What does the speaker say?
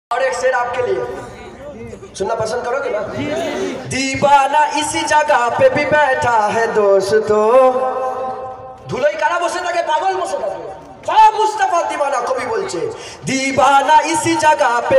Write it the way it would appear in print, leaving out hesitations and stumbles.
और एक शेर आपके लिए सुनना पसंद करोगे ना। दीवाना इसी जगह पे भी बैठा है दोस्तों, ধুলোই কারা বসে থাকে, পাগল বসে থাকে, সব মুস্তাফা দিওয়ানা কবি বলছে। दीवाना इसी जगह पे